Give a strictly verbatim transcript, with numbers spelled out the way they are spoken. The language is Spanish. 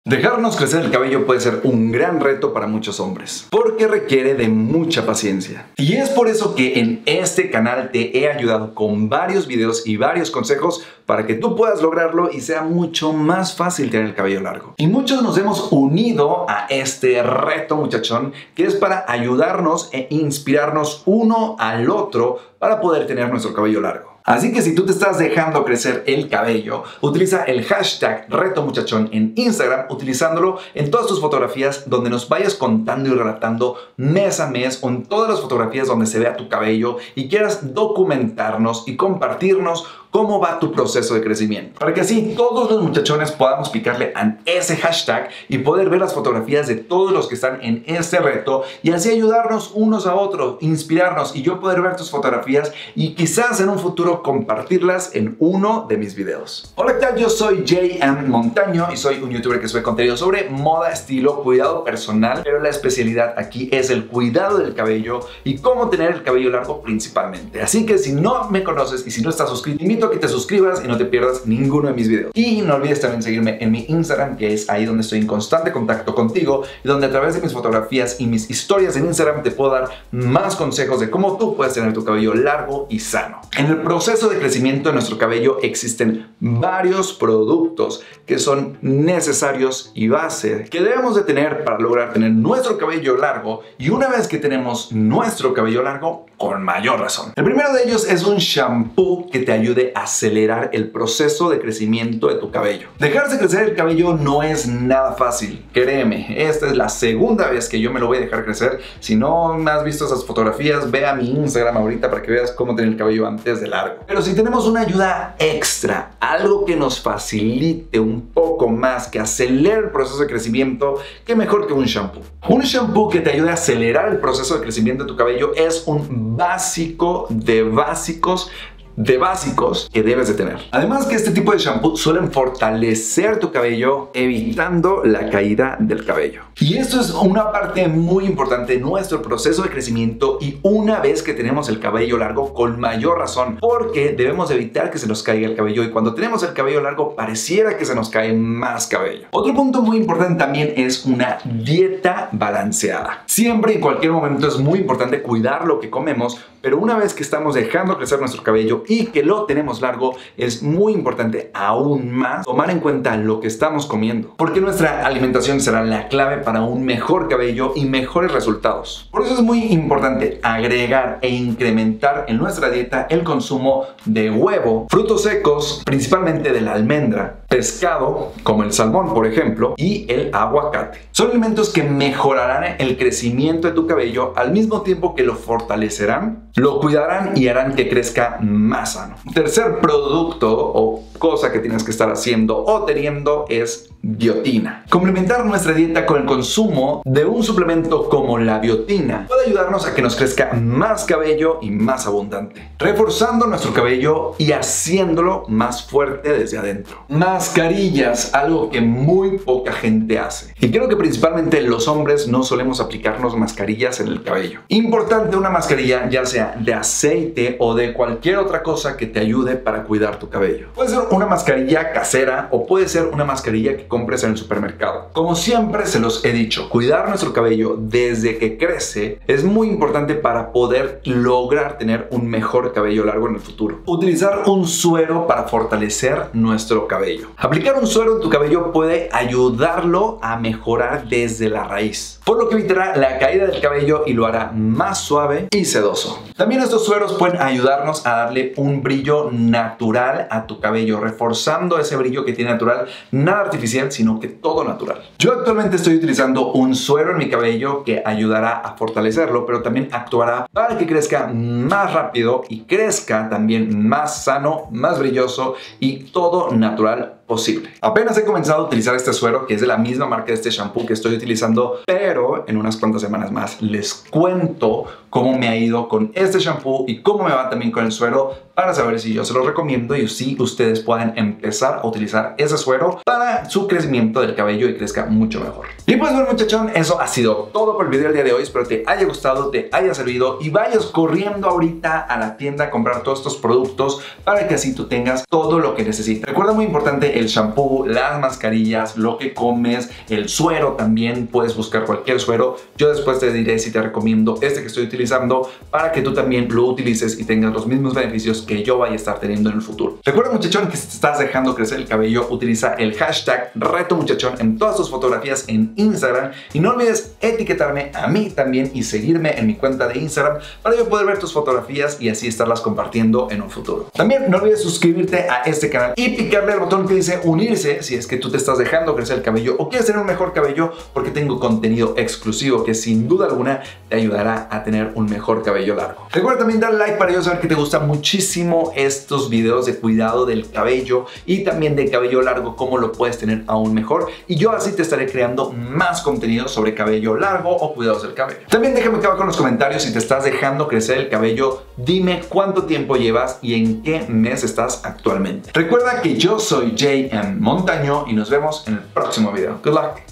Dejarnos crecer el cabello puede ser un gran reto para muchos hombres, porque requiere de mucha paciencia. Y es por eso que en este canal te he ayudado con varios videos y varios consejos para que tú puedas lograrlo y sea mucho más fácil tener el cabello largo. Y muchos nos hemos unido a este reto, muchachón, que es para ayudarnos e inspirarnos uno al otro para poder tener nuestro cabello largo. Así que si tú te estás dejando crecer el cabello, utiliza el hashtag Reto Muchachón en Instagram, utilizándolo en todas tus fotografías donde nos vayas contando y relatando mes a mes, o en todas las fotografías donde se vea tu cabello y quieras documentarnos y compartirnos cómo va tu proceso de crecimiento. Para que así todos los muchachones podamos picarle a ese hashtag y poder ver las fotografías de todos los que están en este reto y así ayudarnos unos a otros, inspirarnos y yo poder ver tus fotografías y quizás en un futuro compartirlas en uno de mis videos. Hola, ¿qué tal? Yo soy J M Montaño y soy un youtuber que sube contenido sobre moda, estilo, cuidado personal, pero la especialidad aquí es el cuidado del cabello y cómo tener el cabello largo principalmente. Así que si no me conoces y si no estás suscrito, invito a que te suscribas y no te pierdas ninguno de mis videos. Y no olvides también seguirme en mi Instagram, que es ahí donde estoy en constante contacto contigo y donde a través de mis fotografías y mis historias en Instagram te puedo dar más consejos de cómo tú puedes tener tu cabello largo y sano. En el proceso de crecimiento de nuestro cabello existen varios productos que son necesarios y base que debemos de tener para lograr tener nuestro cabello largo, y una vez que tenemos nuestro cabello largo, con mayor razón. El primero de ellos es un shampoo que te ayude a acelerar el proceso de crecimiento de tu cabello. Dejarse crecer el cabello no es nada fácil, créeme. Esta es la segunda vez que yo me lo voy a dejar crecer. Si no me has visto esas fotografías, ve a mi Instagram ahorita para que veas cómo tener el cabello antes de largo. Pero si tenemos una ayuda extra, algo que nos facilite un poco más, que acelere el proceso de crecimiento, qué mejor que un shampoo. Un shampoo que te ayude a acelerar el proceso de crecimiento de tu cabello es un básico de básicos de básicos que debes de tener. Además que este tipo de shampoo suelen fortalecer tu cabello, evitando la caída del cabello. Y esto es una parte muy importante de nuestro proceso de crecimiento, y una vez que tenemos el cabello largo, con mayor razón, porque debemos evitar que se nos caiga el cabello, y cuando tenemos el cabello largo pareciera que se nos cae más cabello. Otro punto muy importante también es una dieta balanceada. Siempre y en cualquier momento es muy importante cuidar lo que comemos, pero una vez que estamos dejando crecer nuestro cabello y que lo tenemos largo, es muy importante aún más tomar en cuenta lo que estamos comiendo, porque nuestra alimentación será la clave para un mejor cabello y mejores resultados. Por eso es muy importante agregar e incrementar en nuestra dieta el consumo de huevo, frutos secos, principalmente de la almendra, pescado, como el salmón por ejemplo, y el aguacate. Son alimentos que mejorarán el crecimiento de tu cabello al mismo tiempo que lo fortalecerán, lo cuidarán y harán que crezca más sano. Tercer producto o cosa que tienes que estar haciendo o teniendo es biotina. Complementar nuestra dieta con el consumo de un suplemento como la biotina puede ayudarnos a que nos crezca más cabello y más abundante, reforzando nuestro cabello y haciéndolo más fuerte desde adentro. Mascarillas, algo que muy poca gente hace, y creo que principalmente los hombres no solemos aplicarnos mascarillas en el cabello. Importante una mascarilla, ya sea de aceite o de cualquier otra cosa que te ayude para cuidar tu cabello. Puede ser una mascarilla casera o puede ser una mascarilla que compres en el supermercado. Como siempre se los he dicho, cuidar nuestro cabello desde que crece es muy importante para poder lograr tener un mejor cabello largo en el futuro. Utilizar un suero para fortalecer nuestro cabello. Aplicar un suero en tu cabello puede ayudarlo a mejorar desde la raíz, por lo que evitará la caída del cabello y lo hará más suave y sedoso. También estos sueros pueden ayudarnos a darle un brillo natural a tu cabello, reforzando ese brillo que tiene natural, nada artificial, sino que todo natural. Yo actualmente estoy utilizando un suero en mi cabello que ayudará a fortalecerlo, pero también actuará para que crezca más rápido y crezca también más sano, más brilloso y todo natural posible. Apenas he comenzado a utilizar este suero, que es de la misma marca de este shampoo que estoy utilizando, pero en unas cuantas semanas más les cuento cómo me ha ido con este shampoo y cómo me va también con el suero, para saber si yo se lo recomiendo y si ustedes pueden empezar a utilizar ese suero para su crecimiento del cabello y crezca mucho mejor. Y pues bueno, muchachón, eso ha sido todo por el video del día de hoy. Espero te haya gustado, te haya servido y vayas corriendo ahorita a la tienda a comprar todos estos productos para que así tú tengas todo lo que necesitas. Recuerda, muy importante, el shampoo, las mascarillas, lo que comes, el suero también. Puedes buscar cualquier suero. Yo después te diré si te recomiendo este que estoy utilizando para que tú también lo utilices y tengas los mismos beneficios que yo vaya a estar teniendo en el futuro. Recuerda, muchachón, que si te estás dejando crecer el cabello, utiliza el hashtag reto muchachón en todas tus fotografías en Instagram y no olvides etiquetarme a mí también y seguirme en mi cuenta de Instagram para yo poder ver tus fotografías y así estarlas compartiendo en un futuro. También no olvides suscribirte a este canal y picarle al botón que dice unirse si es que tú te estás dejando crecer el cabello o quieres tener un mejor cabello, porque tengo contenido exclusivo que sin duda alguna te ayudará a tener un mejor cabello largo. Recuerda también darle like para yo saber que te gustan muchísimo estos videos de cuidado del cabello y también de cabello largo, cómo lo puedes tener aún mejor, y yo así te estaré creando más contenido sobre cabello largo o cuidados del cabello. También déjame acá abajo en los comentarios si te estás dejando crecer el cabello. Dime cuánto tiempo llevas y en qué mes estás actualmente. Recuerda que yo soy J M Montaño y nos vemos en el próximo video. Good luck.